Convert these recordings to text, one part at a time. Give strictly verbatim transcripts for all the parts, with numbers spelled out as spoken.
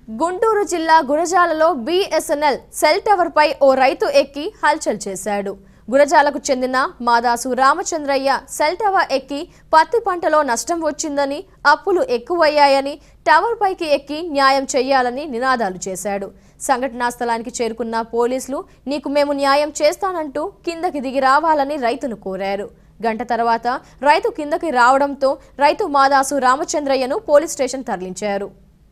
గుంటూరు జిల్లా గురజాలలో BSNL cell tower పై ఓ రైతు ఎక్కి హల్చల్ చేశాడు. గురజాలకు చెందిన మాదాసు రామచంద్రయ్య సెల్ టవర్ ఎక్కి పత్తి పంటలో నష్టం వచ్చిందని, అప్పులు ఎక్కువయ్యాయని టవర్ పైకి ఎక్కి న్యాయం చేయాలని నినాదాలు చేశాడు. సంఘటనా స్థలానికి చేరుకున్న పోలీసులు నీకు మేము న్యాయం చేస్తానంటూ కిందకి దిగి రావాలని రైతును కోరారు. గంట తర్వాత రైతు కిందకి రావడంతో రైతు మాదాసు రామచంద్రయ్యను పోలీస్ స్టేషన్ తరలించారు.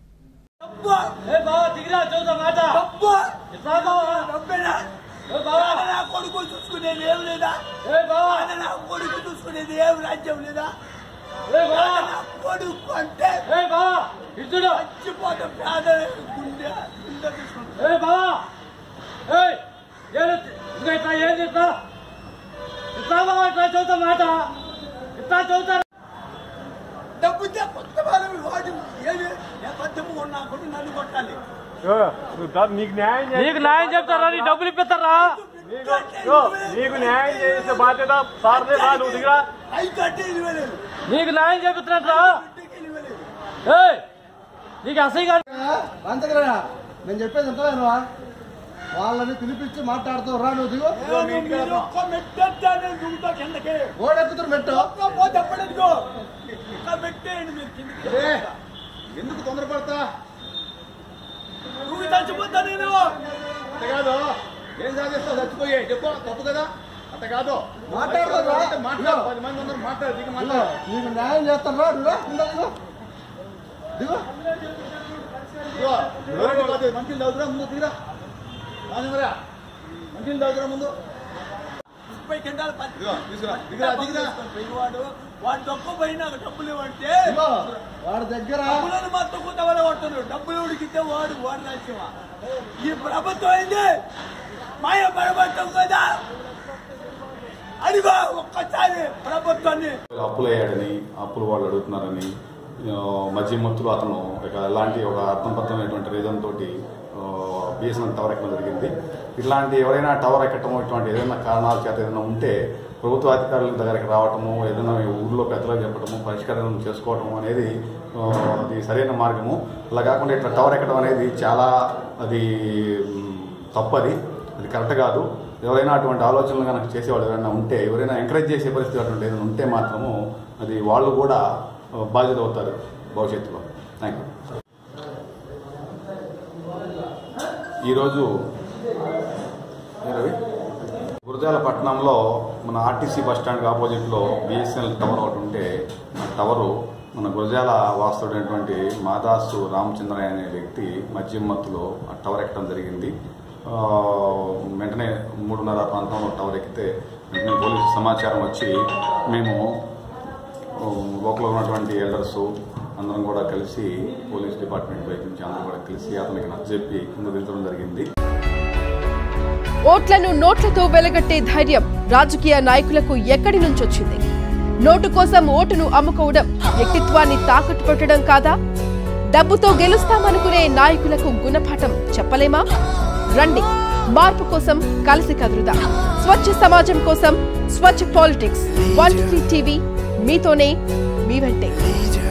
కొడుకు చూసుకునేది ఏం లేదా, నా కొడుకు చూసుకునేది ఏం రాజ్యం లేదా, కొడుకు అంటే చచ్చిపోతే పేద గుండె గుండె తీసుకుంటా ఏం చెప్తా ఇట్లా చదువుతా మాట ఇట్లా చదువుతా డబ్బు కొత్త వాడు ఏది పద్దెము ఉన్నా కూడా నన్ను కొట్టాలి. నీకు న్యాయం నీకు న్యాయం చెప్తారా, నీ డబ్బులు ఇప్పిస్తారా, నీకు న్యాయం చేసే బాధ్యత సార్దే రా, నువ్వు దిగరా, నీకు న్యాయం చేపిస్తున్నట్రా నీకు అసహ్యంగా అంతకరా నేను చెప్పేది ఎంతలేనువా, వాళ్ళని పిలిపించి మాట్లాడుతూ రా, నువ్వు దిగు ఓడెక్కుతారు మెట్టు ఎందుకు తొందరపడతా, నువ్వు చచ్చిపోతా నేను అంత కాదు ఏం సాధిస్తావు, చచ్చిపోయాయి చెప్పు తప్పు కదా, అంత కాదు మాట్లాడదు మాట్లాడు, పది మంది అందరూ మాట్లాడు, దిగు మాట్లాడు, నీకు న్యాయం చేస్తాను రా, దిగు దిగు దిగు మంచిలు చదువురా ముందు, దిగురా రాజమరా మంచిలు చదువురా ముందు, ముప్పై కింటాలు వాడు వాడు డబ్బు పోయినా డబ్బులు ఇవ్వంటే వాడి దగ్గర డబ్బులను మొత్తం కొత్తవల్ల పడుతున్నారు, డబ్బులు ఉడికితే వాడు వాడు రాజ్యమా, ఈ ప్రభుత్వం అయింది మాయ పడబట్టం కదా, అడిగో ఒక్కసారి ప్రభుత్వాన్ని. అప్పులు అయ్యాడని, అప్పులు వాళ్ళు అడుగుతున్నారని, మధ్య మత్తులు అతను ఇక ఎలాంటి ఒక అర్థంపర్థమైనటువంటి రీజన్ తోటి బిఎస్ఎన్ఎల్ టవర్ ఎక్కడం జరిగింది. ఇట్లాంటి ఎవరైనా టవర్ ఎక్కటము ఇటువంటి ఏదైనా కారణాల చేత ఏదైనా ఉంటే ప్రభుత్వ అధికారుల దగ్గరికి రావటము, ఏదైనా ఊళ్ళో పెద్దలకు చెప్పటము, పరిష్కారం చేసుకోవటము అనేది అది సరైన మార్గము. అలా కాకుండా ఇట్లా టవర్ ఎక్కడం అనేది చాలా అది తప్పది, అది కరెక్ట్ కాదు. ఎవరైనా అటువంటి ఆలోచనలు కనుక చేసేవాళ్ళు ఎవరైనా ఉంటే, ఎవరైనా ఎంకరేజ్ చేసే పరిస్థితి అటువంటి ఏదైనా ఉంటే మాత్రము అది వాళ్ళు కూడా బాధ్యత అవుతారు భవిష్యత్తులో. Thank you. ఈరోజు గురజాల పట్టణంలో మన ఆర్టీసీ బస్టాండ్కి ఆపోజిట్లో బిఎస్ఎన్ఎల్ టవర్ ఒకటి ఉంటే, ఆ టవరు మన గురజాల వాస్తుడైనటువంటి మాదాసు రామచంద్రయ్య అనే వ్యక్తి మద్యం మత్తులో ఆ టవర్ ఎక్కడం జరిగింది. వెంటనే మూడున్నర ప్రాంతంలో టవర్ ఎక్కితే వెంటనే పోలీసు సమాచారం వచ్చి మేము లోకల్లో ఉన్నటువంటి ఎల్డర్సు అందరం కూడా కలిసి పోలీస్ డిపార్ట్మెంట్ వైపు నుంచి అందరం కూడా కలిసి అతనికి నచ్చజెప్పి కింద దించడం జరిగింది. ఓట్లను నోట్లతో వెలగట్టే ధైర్యం రాజకీయ నాయకులకు ఎక్కడి నుంచొచ్చింది? నోటు కోసం ఓటును అమ్ముకోవడం వ్యక్తిత్వాన్ని తాకట్టు పెట్టడం కాదా? డబ్బుతో గెలుస్తామనుకునే నాయకులకు గుణపాఠం చెప్పలేమా? రండి, మార్పు కోసం కలిసి కదురుదాం. స్వచ్ఛ సమాజం కోసం స్వచ్ఛ పాలిటిక్స్. వన్ టీవీ మీతోనే, మీ వెంటే.